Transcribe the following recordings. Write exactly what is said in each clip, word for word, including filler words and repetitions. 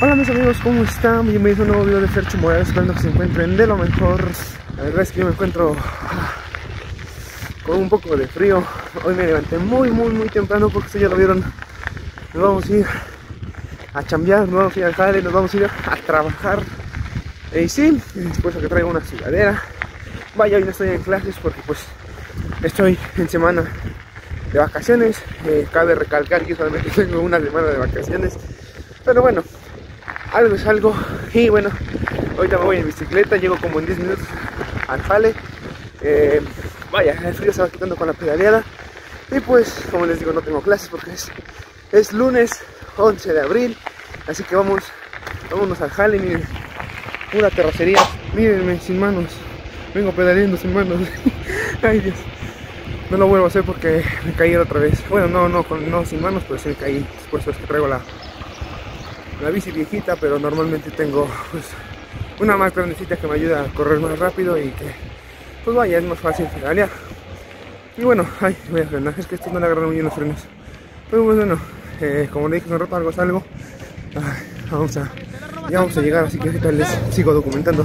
Hola mis amigos, ¿cómo están? Bienvenidos a un nuevo video de Fercho Morales, esperando que se encuentren de lo mejor. La verdad es que yo me encuentro con un poco de frío. Hoy me levanté muy muy muy temprano porque ustedes ya lo vieron. Nos vamos a ir a chambear, nos vamos a ir al jale, nos vamos a ir a trabajar. Y sí, después que traigo una sudadera. Vaya, hoy no estoy en clases porque pues estoy en semana de vacaciones. eh, Cabe recalcar que solamente tengo una semana de vacaciones, pero bueno, algo es algo. Y bueno, ahorita me voy en bicicleta, llego como en diez minutos al jale. eh, Vaya, el frío se va quitando con la pedaleada. Y pues, como les digo, no tengo clases porque es, es lunes once de abril. Así que vamos, vámonos al jale. Miren, pura terracería. Mírenme, sin manos. Vengo pedaleando sin manos. Ay Dios. No lo vuelvo a hacer porque me caí otra vez. Bueno, no, no, con, no sin manos, pero sí me caí. Después es que traigo la, la bici viejita, pero normalmente tengo pues una más grandecita que me ayuda a correr más rápido y que pues vaya, es más fácil pedalear. Y bueno, ay, voy a frenar, es que esto no le agarran muy bien los frenos. Pero pues bueno, eh, como le dije hace un rato, algo es algo. Ay, vamos a, ya vamos a llegar, así que ahorita les sigo documentando.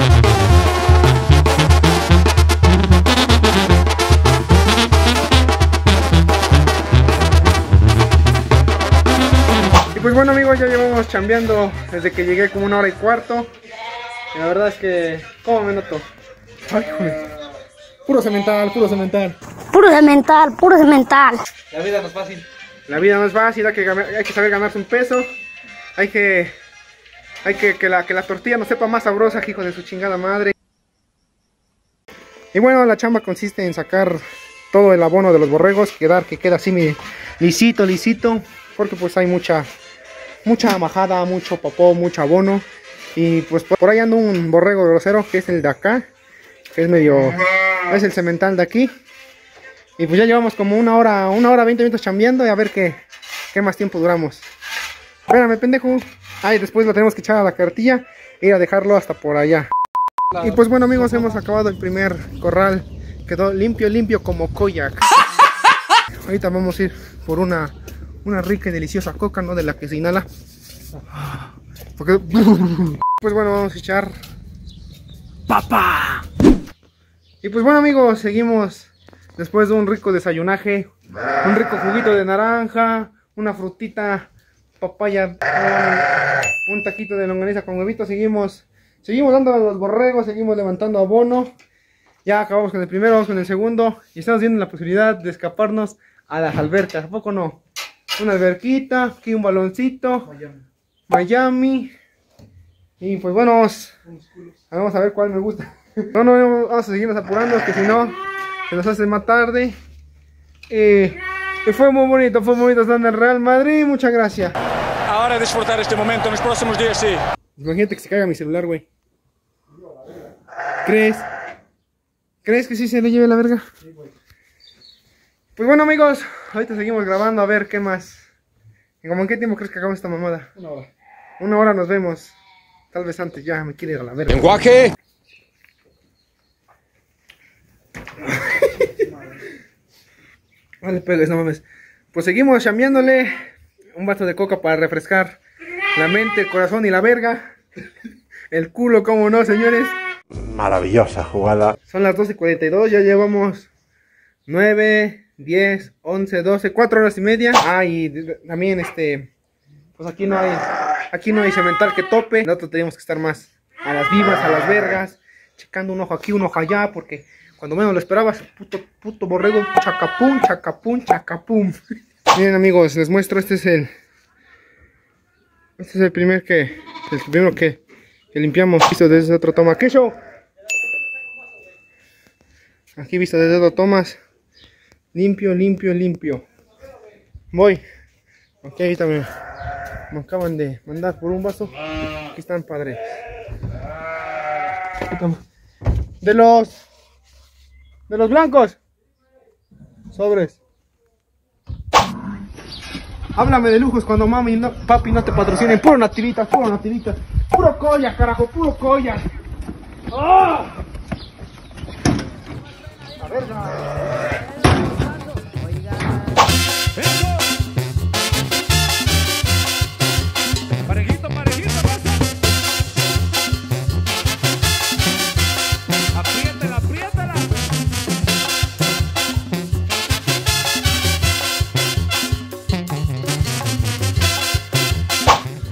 Pues bueno amigos, ya llevamos chambeando desde que llegué como una hora y cuarto. Y la verdad es que, ¿cómo me noto? Ay, joder. Puro cemental, puro cemental. Puro cemental, puro cemental. La vida no es fácil. La vida no es fácil, hay que, hay que saber ganarse un peso. Hay que, hay que, que, la, que la tortilla nos sepa más sabrosa, hijo de su chingada madre. Y bueno, la chamba consiste en sacar todo el abono de los borregos, quedar que queda así mi lisito, lisito, porque pues hay mucha mucha majada, mucho popó, mucho abono. Y pues por ahí anda un borrego grosero que es el de acá, que es medio, es el cemental de aquí. Y pues ya llevamos como una hora, una hora veinte minutos chambeando y a ver qué, qué más tiempo duramos. Espérame, pendejo. Ay, después lo tenemos que echar a la cartilla e ir a dejarlo hasta por allá. Y pues bueno amigos, hemos acabado el primer corral. Quedó limpio, limpio como Koyak. Ahorita vamos a ir por una Una rica y deliciosa coca, ¿no? De la que se inhala. Porque... Pues bueno, vamos a echar ¡papa! Y pues bueno amigos, seguimos después de un rico desayunaje. Un rico juguito de naranja, una frutita, papaya, un, un taquito de longaniza con huevito. Seguimos, seguimos dando a los borregos, seguimos levantando abono. Ya acabamos con el primero, vamos con el segundo. Y estamos viendo la posibilidad de escaparnos a las albercas, ¿a poco no? Una alberquita, aquí un baloncito, Miami. Miami. Y pues bueno, vamos, vamos a ver cuál me gusta. No, no, vamos a seguirnos apurando, que si no, se nos hace más tarde. Eh, y fue muy bonito, fue muy bonito estar en el Real Madrid, muchas gracias. Ahora disfrutar este momento, en los próximos días sí. Imagínate que se caiga mi celular, güey. ¿Crees? ¿Crees que sí se le lleve la verga? Sí, güey. Pues bueno amigos, ahorita seguimos grabando a ver qué más. ¿Y como en qué tiempo crees que acabamos esta mamada? Una hora. Una hora nos vemos. Tal vez antes, ya me quiere ir a la verga. ¡Lenguaje! Vale, pegues, no mames. Pues seguimos chambeándole. Un vaso de coca para refrescar la mente, el corazón y la verga. El culo, como no, señores. Maravillosa jugada. Son las doce cuarenta y dos, ya llevamos nueve, diez, once, doce, cuatro horas y media. Ah, y también este, pues aquí no hay, aquí no hay cemental que tope. Nosotros tenemos que estar más a las vivas, a las vergas, checando un ojo aquí, un ojo allá, porque cuando menos lo esperabas, puto, puto borrego, chacapum, chacapum, chacapum. Miren amigos, les muestro, este es el, este es el primer que, el primero que, que limpiamos, visto desde otro toma. ¿Qué show? Aquí visto desde otro tomas. Limpio, limpio, limpio. Voy. Ok, ahí también. Me acaban de mandar por un vaso. Aquí están, padre. De los... De los blancos. Sobres. Háblame de lujos cuando mami y no, papi no te patrocinen. Puro nativitas, puro nativitas. Puro colla, carajo, puro colla. ¡Oh! A ver, ya. Parejito, parejito.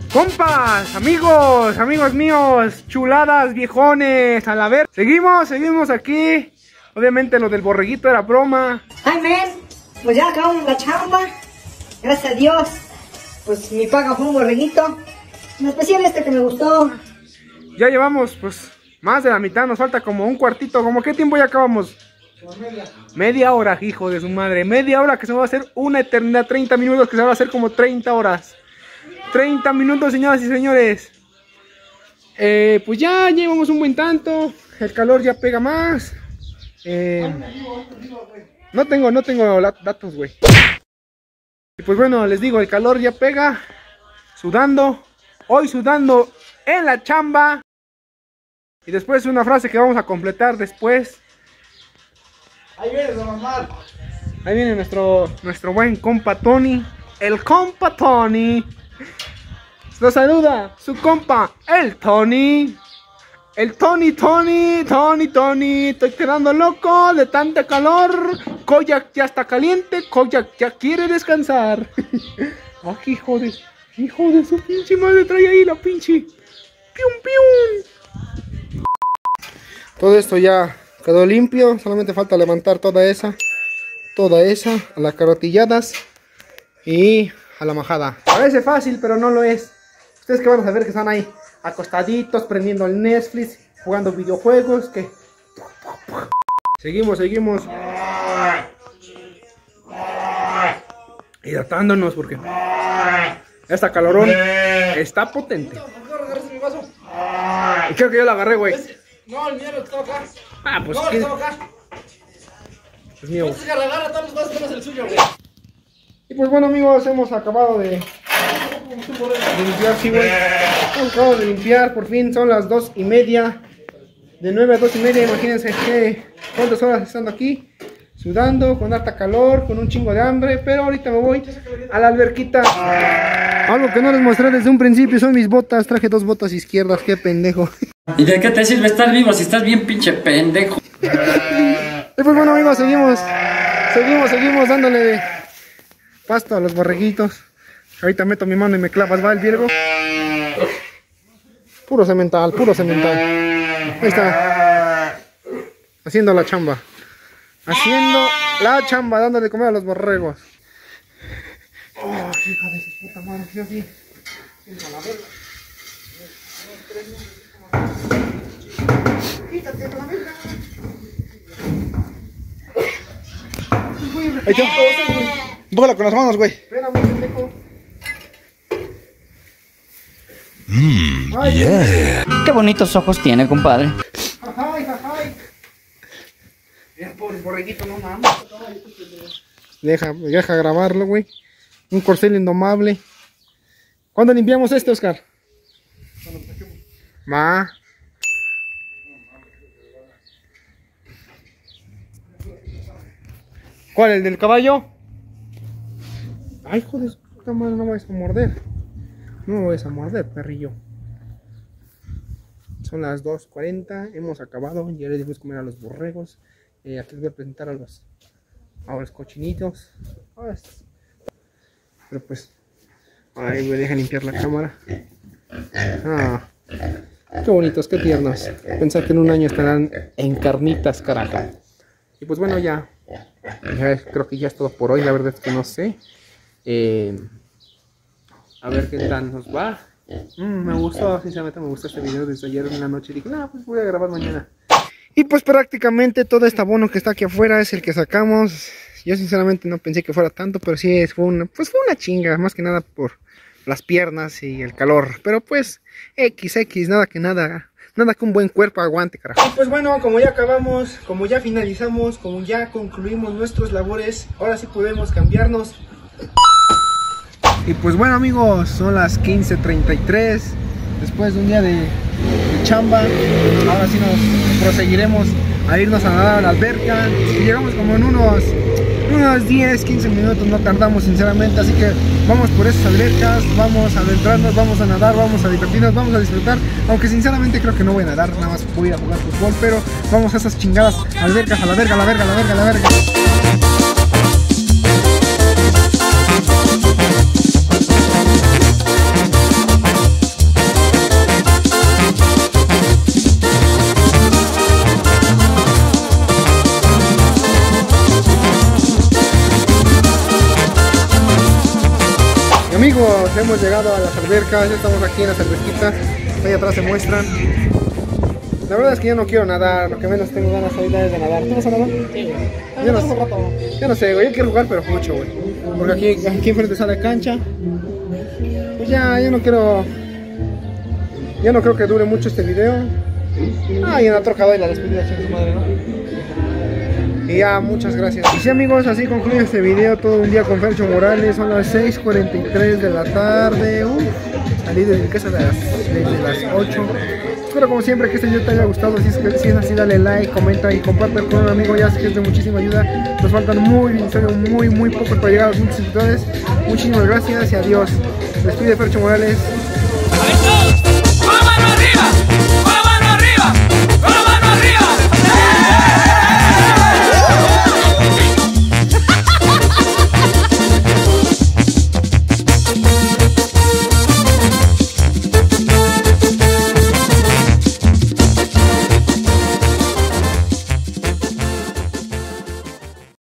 Compas, amigos, amigos míos, chuladas, viejones, a la ver. Seguimos, seguimos aquí. Obviamente lo del borreguito era broma. Ay, men, pues ya acabamos la chamba. Gracias a Dios. Pues mi paga fue un borreguito. En especial este que me gustó. Ya llevamos, pues, más de la mitad. Nos falta como un cuartito. ¿Cómo qué tiempo ya acabamos? Media. Media hora, hijo de su madre. Media hora que se va a hacer una eternidad. treinta minutos que se va a hacer como treinta horas. treinta minutos, señoras y señores. Eh, pues ya llevamos un buen tanto. El calor ya pega más. Eh, no tengo, no tengo datos, güey. Y pues bueno, les digo, el calor ya pega. Sudando. Hoy sudando en la chamba. Y después una frase que vamos a completar después. Ahí viene su mamá. Ahí viene nuestro, nuestro buen compa Tony. El compa Tony. Nos saluda su compa, el Tony. El Tony, Tony, Tony, Tony. Estoy quedando loco de tanta calor. Koyak ya está caliente. Koyak ya quiere descansar. Ah, hijo de, hijo de su pinche madre. Trae ahí la pinche. Pium, pium. Todo esto ya quedó limpio. Solamente falta levantar toda esa. Toda esa. A las carotilladas. Y a la majada. Parece fácil, pero no lo es. Ustedes que van a saber que están ahí acostaditos, prendiendo el Netflix, jugando videojuegos, que... Seguimos, seguimos. Hidratándonos porque esta calorón está potente. Y creo que yo la agarré, güey. No, el mío no estaba acá. Ah, pues... No, ¿qué? estaba acá. Es mío. Entonces que la agarra todos los vasos menos el suyo, güey. Y pues bueno, amigos, hemos acabado de... de limpiar, sí, güey. Hemos acabado de limpiar, por fin son las dos y media. De nueve a dos y media, imagínense que cuántas horas estando aquí, sudando, con harta calor, con un chingo de hambre. Pero ahorita me voy a la alberquita. Algo que no les mostré desde un principio son mis botas. Traje dos botas izquierdas, qué pendejo. ¿Y de qué te sirve estar vivo si estás bien pinche pendejo? Y pues bueno, amigos, seguimos, seguimos, seguimos dándole de pasto a los borreguitos. Ahorita meto mi mano y me clavas, va el Virgo. Puro cemental, puro cemental. Ahí está. Haciendo la chamba. Haciendo la chamba, dándole de comer a los borregos. Oh, hija de su puta madre, yo sí. A la verga. Quítate de la verga. Ahí está. Tócala con las manos, güey. Espérame, pendejo. Mmm, yeah. Qué bonitos ojos tiene, compadre. Jajay, jajay. Mira, pobre borreguito, no mames. Deja, deja grabarlo, güey. Un corcel indomable. ¿Cuándo limpiamos este, Oscar? Va. ¿Cuál? ¿El del caballo? Ay, hijo de su puta madre, no me vayas a morder. No me vayas a morder, perrillo. Son las dos cuarenta, hemos acabado. Ya les dimos comer a los borregos. Eh, aquí les voy a presentar a los, a los cochinitos. Pero pues, ay, me deja limpiar la cámara. Ah, qué bonitos, qué tiernos. Pensar que en un año estarán en carnitas, carajo. Y pues bueno, ya, ya creo que ya es todo por hoy. La verdad es que no sé. Eh, a ver qué tal nos va. Mm, me gustó, sinceramente me gustó este video desde ayer en la noche. Dije, no, pues voy a grabar mañana. Y pues prácticamente todo este abono que está aquí afuera es el que sacamos. Yo sinceramente no pensé que fuera tanto, pero sí fue una, pues fue una chinga, más que nada por las piernas y el calor. Pero pues, X, X, nada que nada, nada que un buen cuerpo aguante, carajo. Y pues bueno, como ya acabamos, como ya finalizamos, como ya concluimos nuestros labores, ahora sí podemos cambiarnos. Y pues bueno, amigos, son las quince treinta y tres. Después de un día de, de chamba, ahora sí nos proseguiremos a irnos a nadar a la alberca. Y llegamos como en unos, unos diez, quince minutos, no tardamos sinceramente. Así que vamos por esas albercas, vamos a adentrarnos, vamos a nadar, vamos a divertirnos, vamos a disfrutar. Aunque sinceramente creo que no voy a nadar, nada más voy a jugar fútbol. Pero vamos a esas chingadas albercas, a la verga, a la verga, a la verga, a la verga. Amigos, hemos llegado a las albercas, ya estamos aquí en las alberquitas, ahí atrás se muestran. La verdad es que yo no quiero nadar, lo que menos tengo ganas ahorita es de nadar. ¿Tú vas a nadar? Sí. Yo no, yo no sé, güey, yo quiero jugar pero mucho, güey. Porque aquí, aquí enfrente sale cancha. Pues ya, yo no quiero... Yo no creo que dure mucho este video. Ah, y en la troca doy la despedida, chingue su madre, ¿no? Y ya, muchas gracias. Y sí, amigos, así concluye este video. Todo un día con Fercho Morales. Son las seis cuarenta y tres de la tarde. Uf, salí desde mi casa de las, desde las ocho. Espero como siempre que este video te haya gustado. Si es, que, si es así, dale like, comenta y comparte con un amigo. Ya sé que es de muchísima ayuda. Nos faltan muy, en serio, muy, muy pocos para llegar a los mil suscriptores. Muchísimas gracias y adiós. Despide Fercho Morales. ¡Vamos arriba!